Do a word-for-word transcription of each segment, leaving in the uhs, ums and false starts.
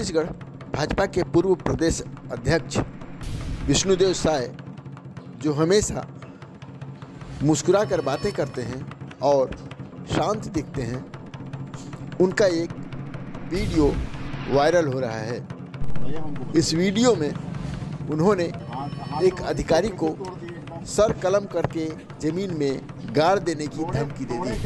छत्तीसगढ़ भाजपा के पूर्व प्रदेश अध्यक्ष विष्णुदेव साय, जो हमेशा मुस्कुरा कर बातें करते हैं और शांत दिखते हैं, उनका एक वीडियो वायरल हो रहा है। इस वीडियो में उन्होंने एक अधिकारी को सर कलम करके जमीन में गाड़ देने की धमकी दे दी।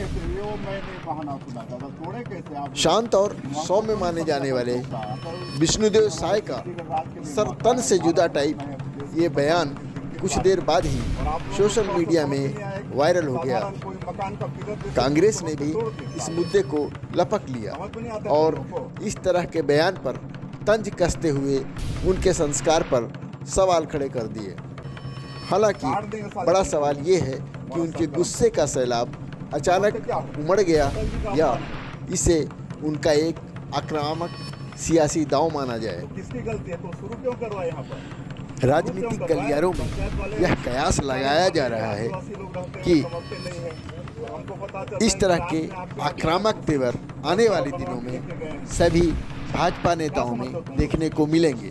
शांत और सौम्य माने जाने वाले विष्णुदेव साय का सर तन से जुदा टाइप ये बयान कुछ देर बाद ही सोशल मीडिया में वायरल हो गया। कांग्रेस ने भी इस मुद्दे को लपक लिया और इस तरह के बयान पर तंज कसते हुए उनके संस्कार पर सवाल खड़े कर दिए। हालांकि बड़ा सवाल ये है कि उनके गुस्से का सैलाब अचानक उमड़ गया या इसे उनका एक आक्रामक सियासी दांव माना जाए। राजनीतिक गलियारों में यह कयास लगाया जा रहा है कि इस तरह के आक्रामक तेवर आने वाले दिनों में सभी भाजपा नेताओं में देखने को मिलेंगे।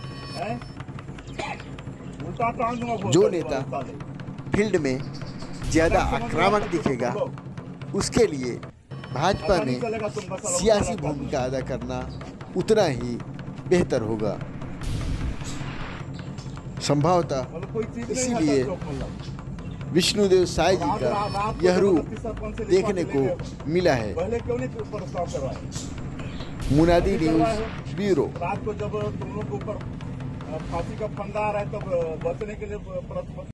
जो नेता फील्ड में ज़्यादा आक्रामक दिखेगा, उसके लिए भाजपा में सियासी भूमिका अदा करना उतना ही बेहतर होगा। संभवतः इसीलिए विष्णुदेव साय जी का यह रूप देखने को मिला है। मुनादी न्यूज़ ब्यूरो। रात को जब तुम लोग ऊपर फांसी का फंदा आ रहा है तब बचने के लिए